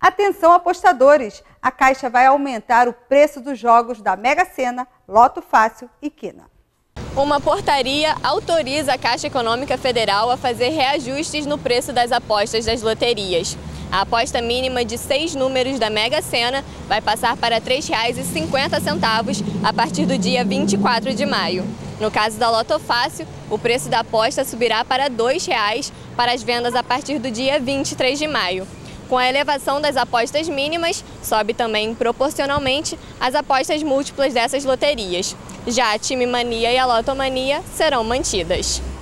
Atenção, apostadores! A Caixa vai aumentar o preço dos jogos da Mega Sena, Loto Fácil e Quina. Uma portaria autoriza a Caixa Econômica Federal a fazer reajustes no preço das apostas das loterias. A aposta mínima de 6 números da Mega Sena vai passar para R$ 3,50 a partir do dia 24 de maio. No caso da Loto Fácil, o preço da aposta subirá para R$ 2,00 para as vendas a partir do dia 23 de maio. Com a elevação das apostas mínimas, sobe também proporcionalmente as apostas múltiplas dessas loterias. Já a Time Mania e a Lotomania serão mantidas.